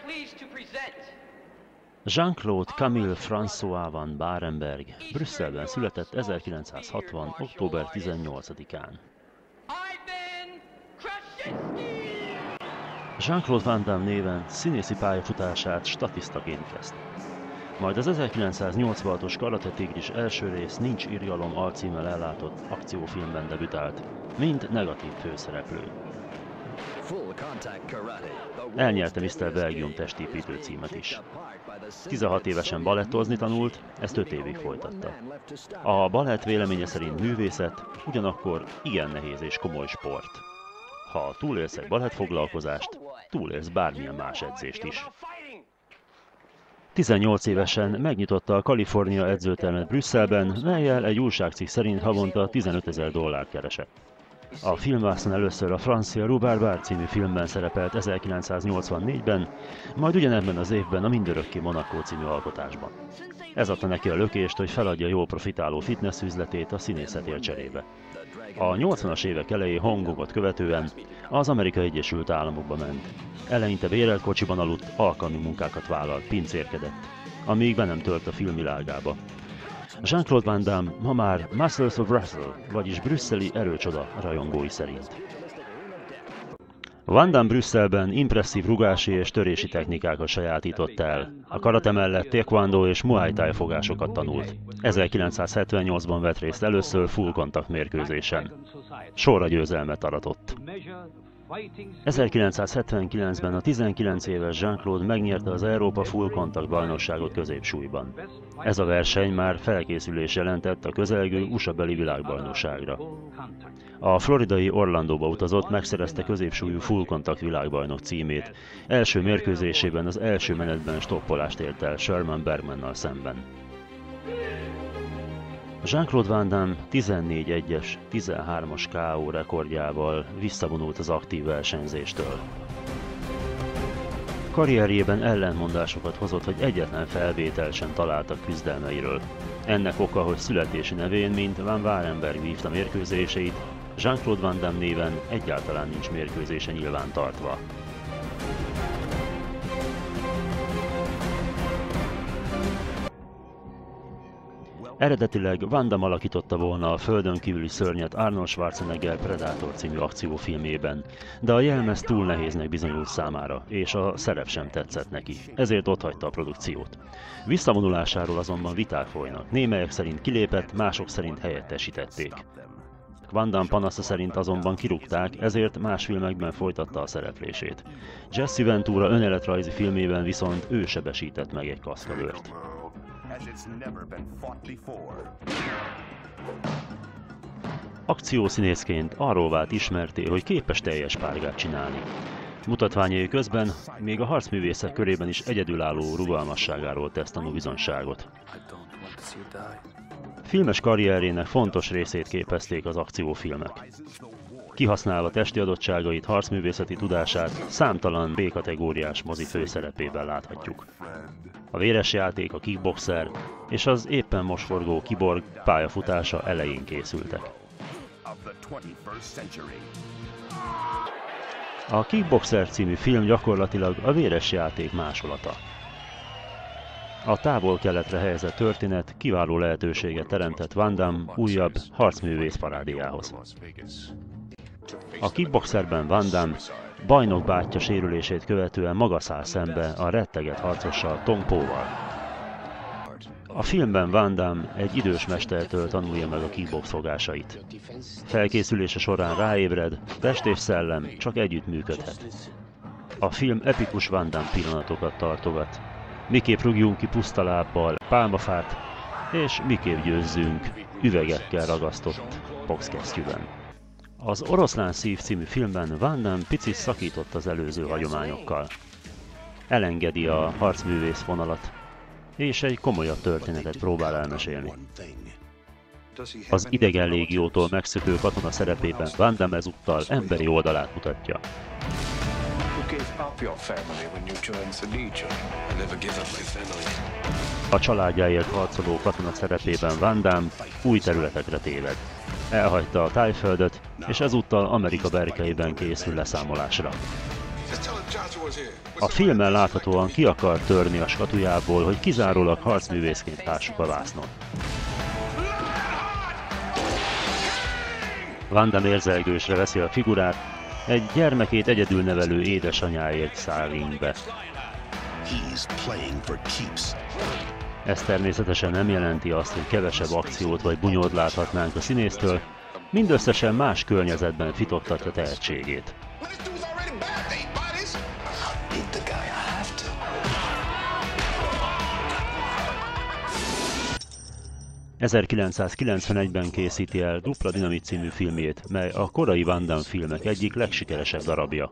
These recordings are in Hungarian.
Jean-Claude Camille François van Barenberg Brüsszelben született 1960. október 18-án. Jean-Claude Van Damme néven színészi pályafutását statisztaként kezdte. Majd az 1986-os Karate Tigris első rész Nincs irgalom alcímmel ellátott akciófilmben debütált, mint negatív főszereplő. Elnyerte Mr. Belgium testépítő címet is. 16 évesen balettozni tanult, ezt 5 évig folytatta. A balett véleménye szerint művészet, ugyanakkor igen nehéz és komoly sport. Ha túlélsz egy balettfoglalkozást, túlélsz bármilyen más edzést is. 18 évesen megnyitotta a Kalifornia edzőtermet Brüsszelben, mellyel egy újságcikk szerint havonta $15,000 keresett. A filmvászon először a francia Rue Barbare című filmben szerepelt 1984-ben, majd ugyanebben az évben a Mindörökké Monaco című alkotásban. Ez adta neki a lökést, hogy feladja jól profitáló fitness üzletét a színészetért cserébe. A 80-as évek elején Hongkongot követően az Amerikai Egyesült Államokba ment. Eleinte bérelt kocsiban aludt, alkalmi munkákat vállalt, pincérkedett, amíg be nem tört a filmvilágába. Jean-Claude Van Damme ma már Masters of Wrestle, vagyis brüsszeli erőcsoda rajongói szerint. Van Damme Brüsszelben impresszív rugási és törési technikákat sajátított el. A karate mellett taekwondo és muay thai fogásokat tanult. 1978-ban vett részt először full kontakt mérkőzésen. Sorra győzelmet aratott. 1979-ben a 19 éves Jean-Claude megnyerte az Európa Full Contact bajnokságot középsúlyban. Ez a verseny már felkészülés jelentett a közelgő USA-beli világbajnokságra. A floridai Orlandóba utazott, megszerezte középsúlyú full contact világbajnok címét. Első mérkőzésében az első menetben stoppolást ért el Sherman Bergmannal szemben. Jean-Claude Van Damme 14-1-es, 13-as KO rekordjával visszavonult az aktív versenyzéstől. Karrierjében ellentmondásokat hozott, hogy egyetlen felvételt sem találtak küzdelmeiről. Ennek oka, hogy születési nevén, mint Van Barenberg vívta mérkőzéseit, Jean-Claude Van Damme néven egyáltalán nincs mérkőzése nyilván tartva. Eredetileg Van Damme alakította volna a földön kívüli szörnyet Arnold Schwarzenegger Predator című akciófilmében, de a jelmez túl nehéznek bizonyult számára, és a szerep sem tetszett neki, ezért otthagyta a produkciót. Visszavonulásáról azonban viták folynak, némelyek szerint kilépett, mások szerint helyettesítették. Van Damme panasza szerint azonban kirúgták, ezért más filmekben folytatta a szereplését. Jesse Ventura önéletrajzi filmében viszont ő sebesített meg egy kaszkadőrt. Akciószínészként arról vált ismertté, hogy képes teljes párgát csinálni. Mutatványai közben még a harcművészek körében is egyedülálló rugalmasságáról tesz tanúbizonyságot. Filmes karrierjének fontos részét képezték az akciófilmek. Kihasználva testi adottságait, harcművészeti tudását, számtalan B-kategóriás mozi főszerepében láthatjuk. A Véres játék, a Kickboxer és az éppen most forgó Kiborg pályafutása elején készültek. A Kickboxer című film gyakorlatilag a Véres játék másolata. A távol-keletre helyezett történet kiváló lehetőséget teremtett Van Damme újabb harcművész parádéjához. A Kickboxerben Van Damme bajnok bátyja sérülését követően maga száll szembe a retteget harcossal Tong Po-val. A filmben Van Damme egy idős mestertől tanulja meg a kickbox fogásait. Felkészülése során ráébred, test és szellem csak együtt működhet. A film epikus Van Damme pillanatokat tartogat. Miképp rúgjunk ki puszta lábbal pálmafát, és miképp győzzünk üvegekkel ragasztott boxkesztyűben. Az Oroszlán szív című filmben Van Damme picit szakított az előző hagyományokkal. Elengedi a harcművész vonalat, és egy komolyabb történetet próbál elmesélni. Az idegen légiótól megszökő katona szerepében Van Damme ezúttal emberi oldalát mutatja. A családjáért harcoló katona szerepében Van Damme új területekre téved. Elhagyta a Tájföldet, és ezúttal Amerika berkeiben készül leszámolásra. A filmen láthatóan ki akar törni a skatujából, hogy kizárólag harcművészként lássuk a vásznon. Van Damme érzelgősre veszi a figurát, egy gyermekét egyedül nevelő édesanyáért száll ringbe. Ez természetesen nem jelenti azt, hogy kevesebb akciót vagy bunyót láthatnánk a színésztől, mindösszesen más környezetben fitoktatja tehetségét. 1991-ben készíti el Dupla Dinamit című filmjét, mely a korai Van Damme filmek egyik legsikeresebb darabja.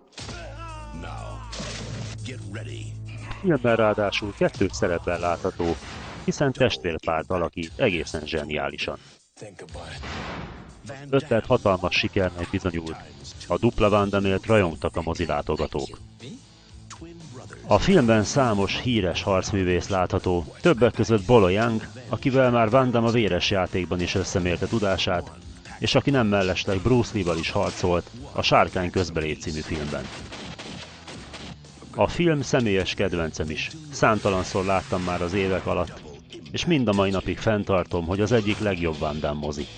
Filmben ráadásul kettős szerepben látható, hiszen testvérpárt alakít egészen zseniálisan. Ötlet hatalmas sikernek bizonyult. A dupla Van Damme-ért rajongtak a mozilátogatók. A filmben számos híres harcművész látható, többek között Bolo Yeung, akivel már Van Damme a Véres játékban is összemérte tudását, és aki nem mellesleg Bruce Lee-val is harcolt a Sárkány közbelép című filmben. A film személyes kedvencem is, számtalanszor láttam már az évek alatt, és mind a mai napig fenntartom, hogy az egyik legjobb Van Damme mozi.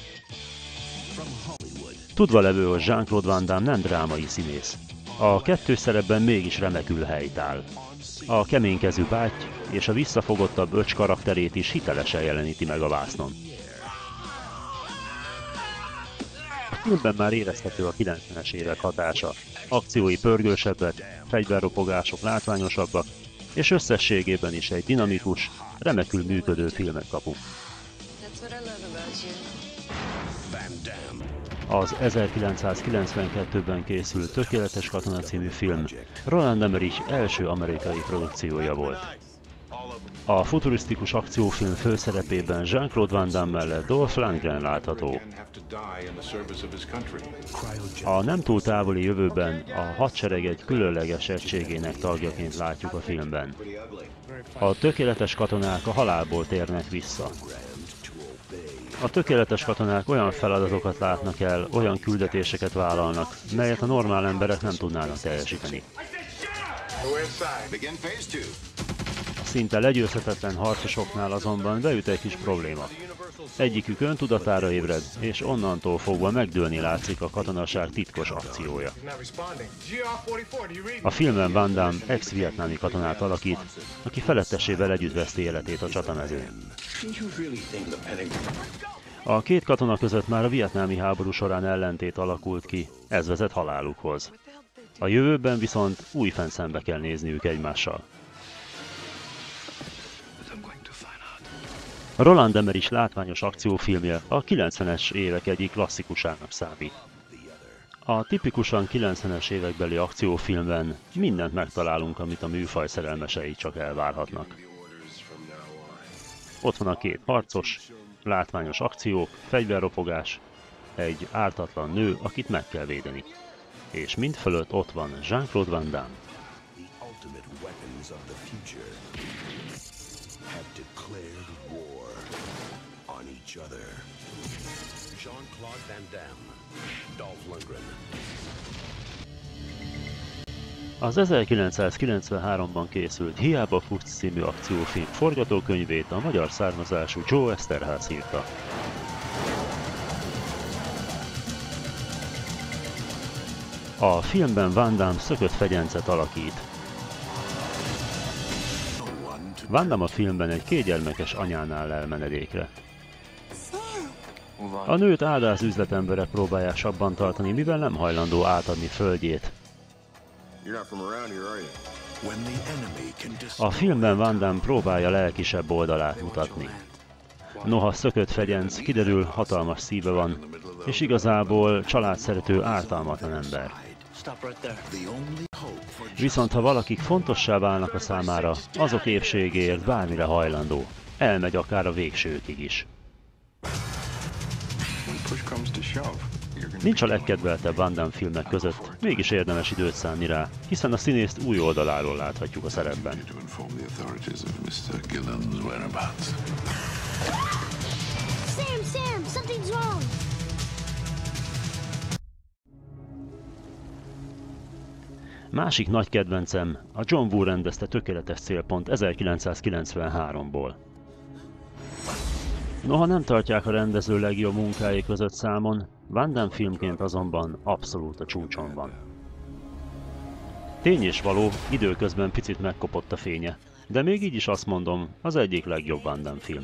Tudva levő, hogy Jean-Claude Van Damme nem drámai színész. A kettős szerepben mégis remekül helytáll. A keménykezű báty és a visszafogottabb öcs karakterét is hitelesen jeleníti meg a vásznon. A filmben már érezhető a 90-es évek hatása. Akciói pörgősebbek, fegyverropogások látványosabbak, és összességében is egy dinamikus, remekül működő filmet kapunk. Az 1992-ben készült Tökéletes katona című film Roland Emmerich első amerikai produkciója volt. A futurisztikus akciófilm főszerepében Jean-Claude Van Damme mellett Dolph Lundgren látható. A nem túl távoli jövőben a hadsereg egy különleges egységének tagjaként látjuk a filmben. A tökéletes katonák a halálból térnek vissza. A tökéletes katonák olyan feladatokat látnak el, olyan küldetéseket vállalnak, melyet a normál emberek nem tudnának teljesíteni. A szinte legyőzhetetlen harcosoknál azonban beüt egy kis probléma. Egyikük öntudatára ébred, és onnantól fogva megdőlni látszik a katonaság titkos akciója. A filmben Van Damme ex-vietnámi katonát alakít, aki felettesével együtt veszti életét a csatamezőn. A két katona között már a vietnámi háború során ellentét alakult ki, ez vezet halálukhoz. A jövőben viszont újfent szembe kell nézniük egymással. Roland Emmerich látványos akciófilmje a 90-es évek egyik klasszikusának számít. A tipikusan 90-es évekbeli akciófilmben mindent megtalálunk, amit a műfaj szerelmesei csak elvárhatnak. Ott van a két harcos, látványos akciók, fegyverropogás, egy ártatlan nő, akit meg kell védeni. És mindfölött ott van Jean-Claude Van Damme. Jean-Claude Van Damme, Dolph Lundgren. Az 1993-ban készült Hiába futsz című akciófilm forgatókönyvét a magyar származású Joe Eszterház írta. A filmben Van Damme szökött fegyencet alakít. Van Damme a filmben egy kétgyermekes anyánál lel menedékre. A nőt áldász üzletemberek próbálják sabban tartani, mivel nem hajlandó átadni földjét. A filmben Van Damme próbálja lelkisebb oldalát mutatni. Noha szökött fegyenc, kiderül, hatalmas szíve van, és igazából családszerető, ártalmatlan ember. Viszont ha valakik fontossá válnak a számára, azok épségéért bármire hajlandó. Elmegy akár a végsőkig is. Nincs a legkedveltebb Van Damme filmek között, mégis érdemes időt szánni rá, hiszen a színészt új oldaláról láthatjuk a szerepben. Sam, something's wrong. Másik nagy kedvencem a John Woo rendezte Tökéletes célpont 1993-ból. Noha nem tartják a rendező legjobb munkái között számon, Van Damme filmként azonban abszolút a csúcson van. Tény és való, időközben picit megkopott a fénye, de még így is azt mondom, az egyik legjobb Van Damme film.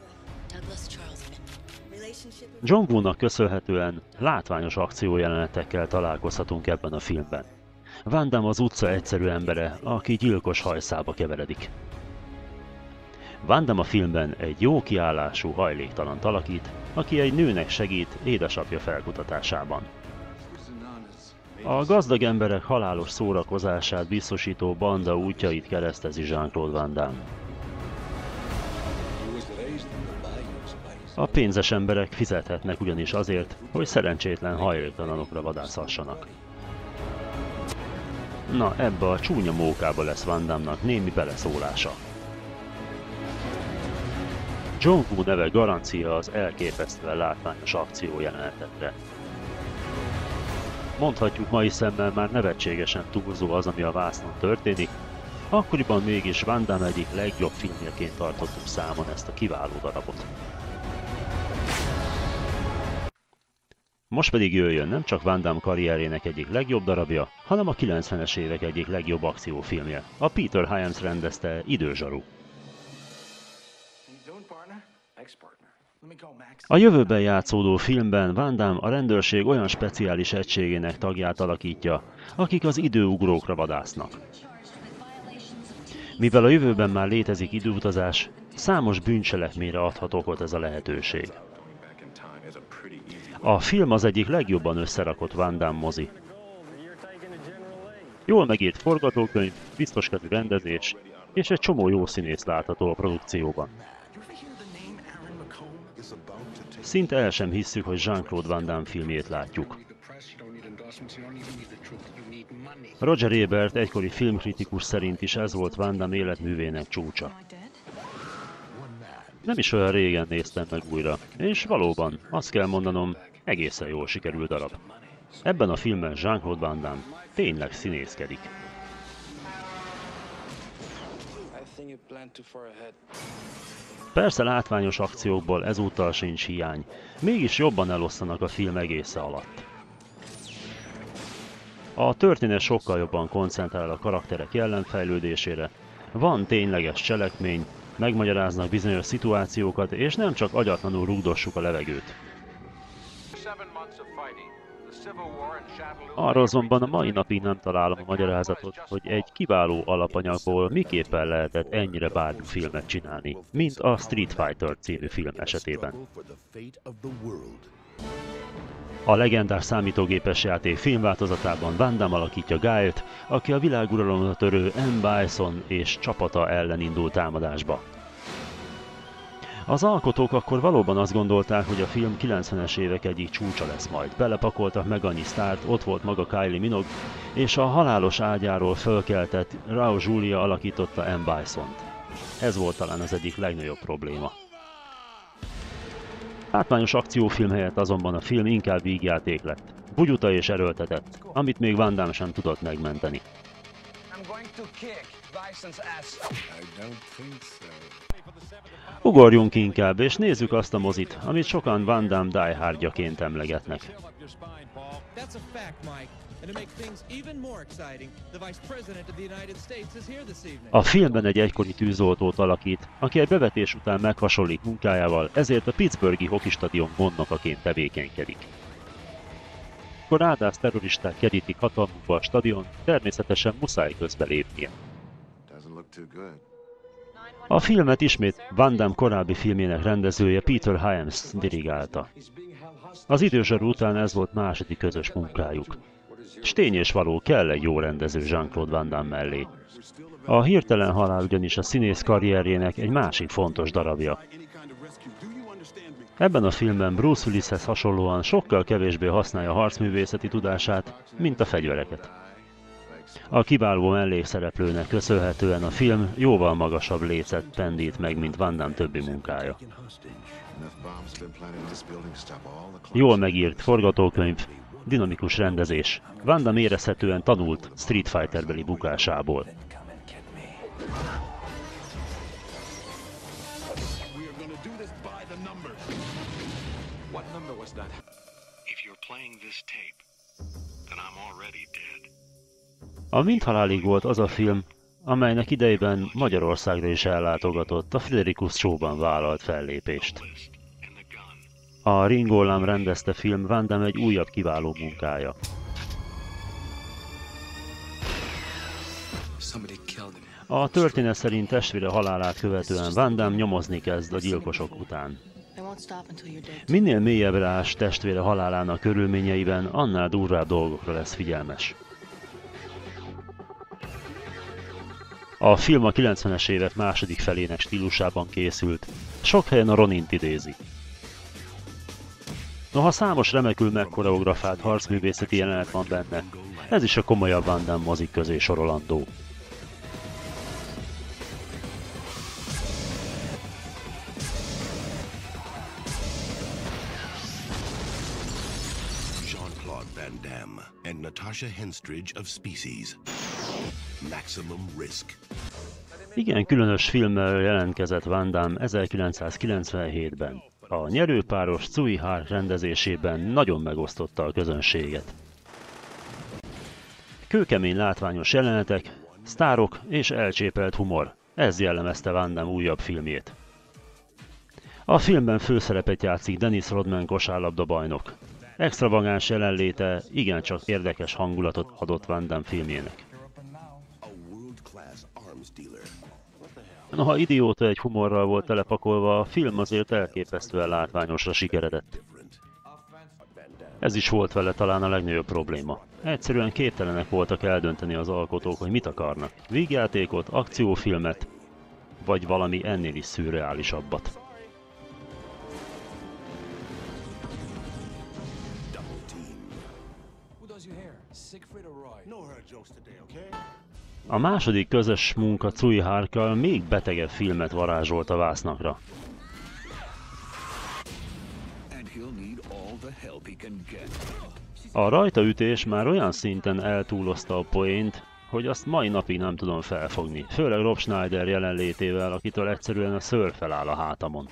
John Woo-nak köszönhetően látványos akciójelenetekkel találkozhatunk ebben a filmben. Van Damme az utca egyszerű embere, aki gyilkos hajszába keveredik. Van Damme a filmben egy jó kiállású hajléktalant alakít, aki egy nőnek segít édesapja felkutatásában. A gazdag emberek halálos szórakozását biztosító banda útjait keresztezi Jean-Claude Van Damme. A pénzes emberek fizethetnek ugyanis azért, hogy szerencsétlen hajléktalanokra vadászhassanak. Na, ebbe a csúnya mókába lesz Van Damme-nak némi beleszólása. John Woo neve garancia az elképesztően látványos akciójelenetekre. Mondhatjuk mai szemmel már nevetségesen túlzó az, ami a vásznon történik, akkoriban mégis Van Damme egyik legjobb filmjeként tartottuk számon ezt a kiváló darabot. Most pedig jöjjön nem csak Van Damme karrierjének egyik legjobb darabja, hanem a 90-es évek egyik legjobb akciófilmje. A Peter Hyams rendezte Időzsaru. A jövőben játszódó filmben Van Damme a rendőrség olyan speciális egységének tagját alakítja, akik az időugrókra vadásznak. Mivel a jövőben már létezik időutazás, számos bűncselekményre adhat okot ez a lehetőség. A film az egyik legjobban összerakott Van Damme mozi. Jól megírt forgatókönyv, biztoskedvű rendezés, és egy csomó jó színész látható a produkcióban. Szinte el sem hisszük, hogy Jean-Claude Van Damme filmjét látjuk. Roger Ebert egykori filmkritikus szerint is ez volt Van Damme életművének csúcsa. Nem is olyan régen néztem meg újra, és valóban, azt kell mondanom, egészen jól sikerült darab. Ebben a filmben Jean-Claude Van Damme tényleg színészkedik. Persze látványos akciókból ezúttal sincs hiány, mégis jobban elosztanak a film egésze alatt. A történet sokkal jobban koncentrál a karakterek jelenfejlődésére, van tényleges cselekmény, megmagyaráznak bizonyos szituációkat, és nem csak agyatlanul rugdossuk a levegőt. Arra azonban a mai napig nem találom a magyarázatot, hogy egy kiváló alapanyagból miképpen lehetett ennyire bármi filmet csinálni, mint a Street Fighter című film esetében. A legendás számítógépes játék filmváltozatában Van Damme alakítja Guile-t, aki a világuralomra törő M. Bison és csapata ellen indul támadásba. Az alkotók akkor valóban azt gondolták, hogy a film 90-es évek egyik csúcsa lesz majd. Belepakoltak meg annyi sztárt, ott volt maga Kylie Minogue, és a halálos ágyáról fölkeltett Raul Julia alakította M. Bison-t. Ez volt talán az egyik legnagyobb probléma. Látványos akciófilm helyett azonban a film inkább vígjáték lett. Bugyuta és erőltetett, amit még Van Damme sem tudott megmenteni. Ugorjunk inkább, és nézzük azt a mozit, amit sokan Van Damme Die Hardjaként emlegetnek. A filmben egy egykori tűzoltót alakít, aki egy bevetés után meghasonlít munkájával, ezért a pittsburghi hokistadion gondnokaként tevékenykedik. Akkor rádász terroristák kerítik hatalmukba a stadion, természetesen muszáj közbelépnie. A filmet ismét Van Damme korábbi filmjének rendezője Peter Hyams dirigálta. Az Időzsaru után ez volt második közös munkájuk. S tény és való, kell egy jó rendező Jean-Claude Van Damme mellé. A hirtelen halál ugyanis a színész karrierjének egy másik fontos darabja. Ebben a filmben Bruce Willishez hasonlóan sokkal kevésbé használja harcművészeti tudását, mint a fegyvereket. A kiváló mellékszereplőnek köszönhetően a film jóval magasabb lécet pendít meg, mint Van Damme többi munkája. Jól megírt forgatókönyv, dinamikus rendezés. Van Damme érezhetően tanult Street Fighter-beli bukásából. A Mint halálig volt az a film, amelynek idejében Magyarországra is ellátogatott a Friderikus Show-ban vállalt fellépést. A Ringo Lam rendezte film Van Damme egy újabb kiváló munkája. A történet szerint testvére halálát követően Van Damme nyomozni kezd a gyilkosok után. Minél mélyebbre ás testvére halálának körülményeiben, annál durvább dolgokra lesz figyelmes. A film a 90-es évek második felének stílusában készült, sok helyen a Ronint idézi. Noha számos remekül megkoreografált harcművészeti jelenet van benne, ez is a komolyabb Van Damme mozik közé sorolandó. Jean-Claude Van Damme and Natasha Henstridge of Species. Maximum Risk. Igen különös filmmel jelentkezett Van Damme 1997-ben. A nyerőpáros Tsui Hark rendezésében nagyon megosztotta a közönséget. Kőkemény látványos jelenetek, sztárok és elcsépelt humor, ez jellemezte Van Damme újabb filmjét. A filmben főszerepet játszik Dennis Rodman kosárlabda bajnok. Extravagáns jelenléte igencsak érdekes hangulatot adott Van Damme filmjének. Noha idióta egy humorral volt telepakolva, a film azért elképesztően látványosra sikeredett. Ez is volt vele talán a legnagyobb probléma. Egyszerűen képtelenek voltak eldönteni az alkotók, hogy mit akarnak. Vígjátékot, akciófilmet, vagy valami ennél is szürreálisabbat. A második közös munka Tsui Harkkal még betegebb filmet varázsolt a vásznakra. A rajtaütés már olyan szinten eltúlozta a poént, hogy azt mai napig nem tudom felfogni, főleg Rob Schneider jelenlétével, akitől egyszerűen a szőr feláll a hátamon.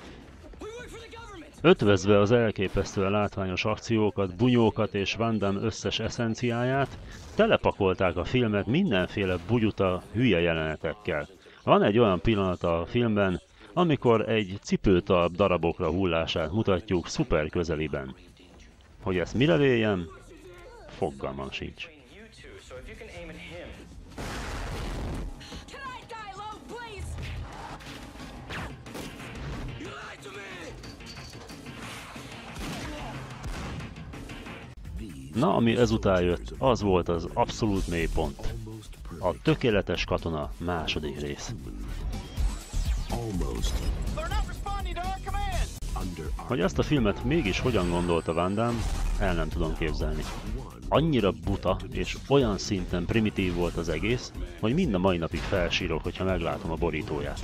Ötvözve az elképesztően látványos akciókat, bunyókat és Van Damme összes eszenciáját, telepakolták a filmet mindenféle bugyuta, hülye jelenetekkel. Van egy olyan pillanat a filmben, amikor egy cipőtalp darabokra hullását mutatjuk szuper közeliben. Hogy ezt mire véljem? Fogalmam sincs. Na, ami ezután jött, az volt az abszolút mélypont. A Tökéletes katona második rész. Hogy ezt a filmet mégis hogyan gondolta Van Damme, el nem tudom képzelni. Annyira buta és olyan szinten primitív volt az egész, hogy mind a mai napig felsírok, hogyha meglátom a borítóját.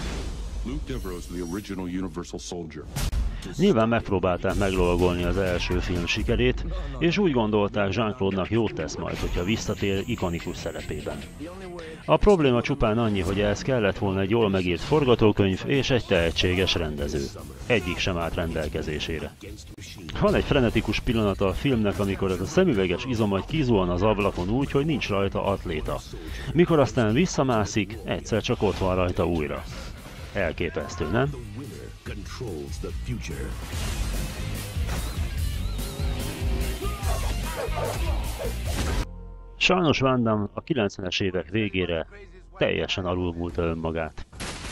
Nyilván megpróbálták meglovagolni az első film sikerét, és úgy gondolták, Jean-Claude-nak jót tesz majd, hogyha visszatér ikonikus szerepében. A probléma csupán annyi, hogy ehhez kellett volna egy jól megírt forgatókönyv és egy tehetséges rendező. Egyik sem állt rendelkezésére. Van egy frenetikus pillanata a filmnek, amikor ez a szemüveges izomagy kizuhan az ablakon úgy, hogy nincs rajta atléta. Mikor aztán visszamászik, egyszer csak ott van rajta újra. Elképesztő, nem? Sajnos Van Damme a 90-es évek végére teljesen alulmúlta önmagát.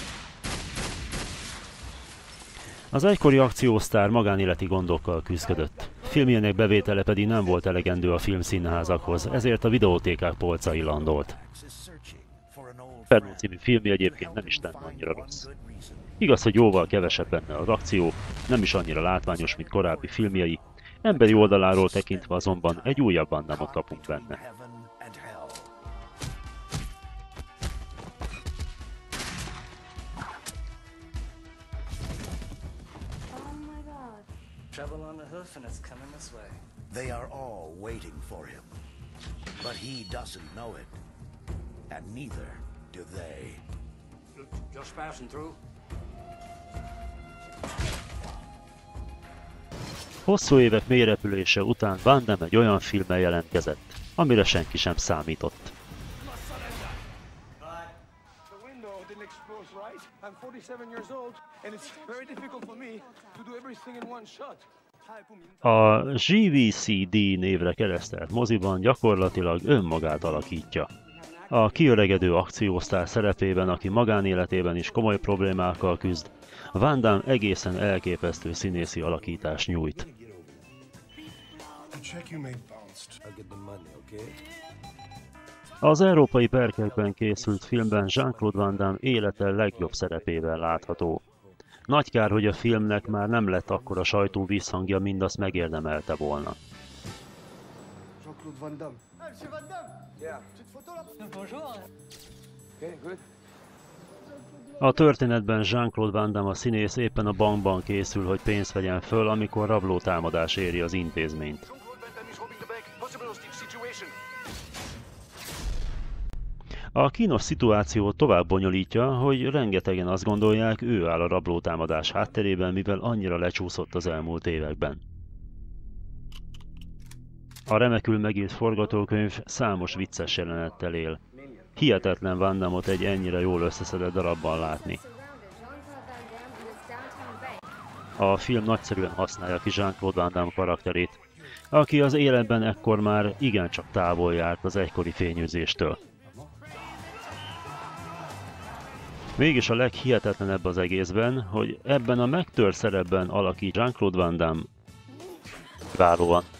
Az egykori akciósztár magánéleti gondokkal küzdött. Filmjének bevétele pedig nem volt elegendő a filmszínházakhoz, ezért a videótékák polcain landolt. Inferno című filmje egyébként nem is lenne annyira rossz. Igaz, hogy jóval kevesebb benne az akció, nem is annyira látványos, mint korábbi filmjei, emberi oldaláról tekintve azonban egy újabb Van Damme-ot kapunk benne. They are all waiting for him. But he doesn't know it. And neither do they. Just passing through. Hosszú évek mélyrepülése után Van Damme egy olyan filmmel jelentkezett, amire senki sem számított. A GVCD névre keresztelt moziban gyakorlatilag önmagát alakítja. A kiöregedő akciósztár szerepében, aki magánéletében is komoly problémákkal küzd, Van Damme egészen elképesztő színészi alakítást nyújt. Az európai perkekben készült filmben Jean-Claude Van Damme élete legjobb szerepével látható. Nagy kár, hogy a filmnek már nem lett akkora sajtó visszhangja, mint azt megérdemelte volna. Jean-Claude Van Damme. Monsieur Van Damme. Yeah. Petite photo là. Bonjour. Okay, good. A történetben Jean-Claude Van Damme a színész éppen a bankban készül, hogy pénzt vegyen föl, amikor rablótámadás éri az intézményt. A kínos szituáció tovább bonyolítja, hogy rengetegen azt gondolják, ő áll a rablótámadás hátterében, mivel annyira lecsúszott az elmúlt években. A remekül megírt forgatókönyv számos vicces jelenettel él. Hihetetlen Van Damme-ot egy ennyire jól összeszedett darabban látni. A film nagyszerűen használja ki Jean-Claude Van Damme karakterét, aki az életben ekkor már igencsak távol járt az egykori fényűzéstől. Mégis a leghihetetlenebb az egészben, hogy ebben a megtört szerepben alakít Jean-Claude Van Damme kiválóan.